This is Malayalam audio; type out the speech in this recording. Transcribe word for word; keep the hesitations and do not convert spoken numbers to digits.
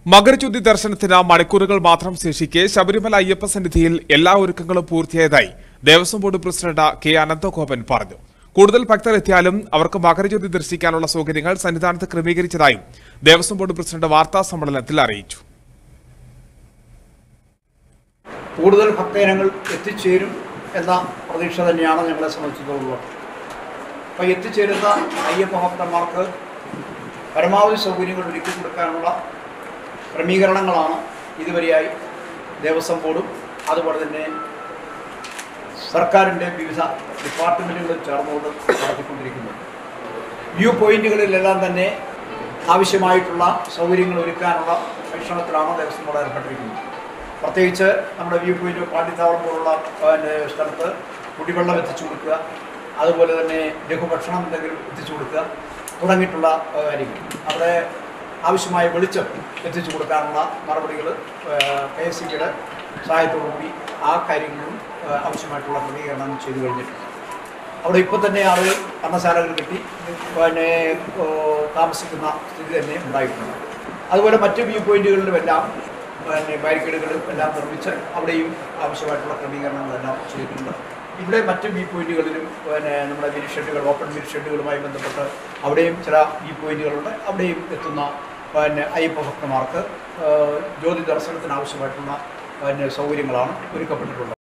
മകരജ്യോതി ദർശനത്തിന് മണിക്കൂറുകൾ മാത്രം ശേഷിക്കെ ശബരിമല അയ്യപ്പ സന്നിധിയിൽ എല്ലാ ഒരുക്കങ്ങളും പൂർത്തിയായതായി Devaswom board president K Ananthagopan പറഞ്ഞു. കൂടുതൽ ഭക്തർ എത്തിയാലും അവർക്ക് മകരജ്യോതി ദർശിക്കാനുള്ള സൗകര്യങ്ങൾ സന്നിധാനത്ത് ക്രമീകരിച്ചതായും ദേവസ്വം ബോർഡ് പ്രസിഡന്റ് വാർത്താ സമ്മേളനത്തിൽ അറിയിച്ചു. കൂടുതൽ ഭക്തജനങ്ങൾ എത്തിച്ചേരും എന്ന പ്രതീക്ഷ തന്നെയാണ് ഞങ്ങളെ സംബന്ധിച്ചിടത്തോളം. അപ്പോൾ എത്തിച്ചേരുന്ന അയ്യപ്പ ഭക്തന്മാർക്ക് പരമാവധി സൗകര്യങ്ങൾ ഒരുക്കി കൊടുക്കാനുള്ള ക്രമീകരണങ്ങളാണ് ഇതുവരെയായി ദേവസ്വം ബോർഡും അതുപോലെ തന്നെ സർക്കാരിൻ്റെ വിവിധ ഡിപ്പാർട്ട്മെൻറ്റുകളും ചേർന്നുകൊണ്ട് നടത്തിക്കൊണ്ടിരിക്കുന്നത്. വ്യൂ പോയിന്റുകളിലെല്ലാം തന്നെ ആവശ്യമായിട്ടുള്ള സൗകര്യങ്ങൾ ഒരുക്കാനുള്ള പരിശ്രമത്തിലാണ് ദേവസ്വം ബോർഡ് ഏർപ്പെട്ടിരിക്കുന്നത്. പ്രത്യേകിച്ച് നമ്മുടെ വ്യൂ പോയിന്റ് പാണ്ടിത്താവളം പോലുള്ള സ്ഥലത്ത് കുടിവെള്ളം എത്തിച്ചു കൊടുക്കുക, അതുപോലെ തന്നെ ലഘുഭക്ഷണം എന്തെങ്കിലും എത്തിച്ചു കൊടുക്കുക തുടങ്ങിയിട്ടുള്ള കാര്യങ്ങൾ. അവിടെ ആവശ്യമായ വെളിച്ചം എത്തിച്ചു കൊടുക്കാനുള്ള നടപടികൾ കെ എസ് സി ബിയുടെ സഹായത്തോടുകൂടി ആ കാര്യങ്ങളും ആവശ്യമായിട്ടുള്ള ക്രമീകരണം ചെയ്തു കഴിഞ്ഞിട്ടുണ്ട്. അവിടെ ഇപ്പോൾ തന്നെ ആളുകൾ അന്നശാലകൾ കിട്ടി പിന്നെ താമസിക്കുന്ന സ്ഥിതി തന്നെ ഉണ്ടായിട്ടുണ്ട്. അതുപോലെ മറ്റ് വ്യൂ പോയിന്റുകളിലുമെല്ലാം പിന്നെ ബാരിക്കേഡുകളും എല്ലാം നിർമ്മിച്ച് അവിടെയും ആവശ്യമായിട്ടുള്ള ക്രമീകരണങ്ങളെല്ലാം ചെയ്തിട്ടുണ്ട്. ഇവിടെ മറ്റ് വ്യൂ പോയിന്റുകളിലും പിന്നെ നമ്മുടെ മിനി ഷെഡുകൾ ഓപ്പൺ മിനി ഷെഡുകളുമായി ബന്ധപ്പെട്ട് അവിടെയും ചില വ്യൂ പോയിന്റുകളുണ്ട്. അവിടെയും എത്തുന്ന പിന്നെ അയ്യപ്പ ഭക്തന്മാർക്ക് ജ്യോതി ദർശനത്തിന് ആവശ്യമായിട്ടുള്ള പിന്നെ സൗകര്യങ്ങളാണ് ഒരുക്കപ്പെട്ടിട്ടുള്ളത്.